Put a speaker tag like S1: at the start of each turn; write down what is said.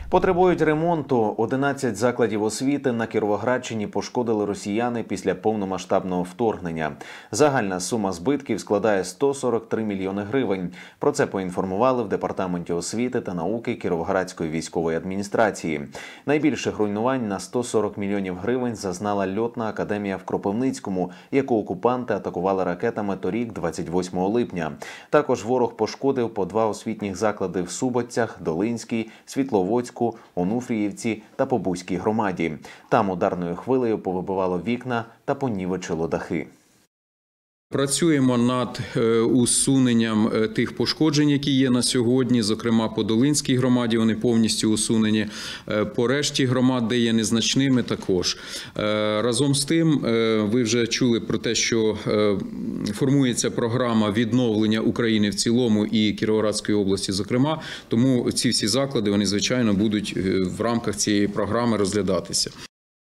S1: Потребують ремонту. 11 закладів освіти на Кіровоградщині пошкодили росіяни після повномасштабного вторгнення. Загальна сума збитків складає 143 мільйони гривень. Про це поінформували в Департаменті освіти та науки Кіровоградської військової адміністрації. Найбільших руйнувань на 140 мільйонів гривень зазнала льотна академія в Кропивницькому, яку окупанти атакували ракетами торік, 28 липня. Також ворог пошкодив по 2 освітніх заклади в Суботцях, Долинській, Світловодську, Онуфріївці та Побузькій громаді. Там ударною хвилею повибивало вікна та понівечило дахи.
S2: Працюємо над усуненням тих пошкоджень, які є на сьогодні, зокрема по Долинській громаді, вони повністю усунені, по решті громад, де є незначними, також. Разом з тим, ви вже чули про те, що формується програма відновлення України в цілому і Кіровоградської області, зокрема, тому ці всі заклади, вони, звичайно, будуть в рамках цієї програми розглядатися.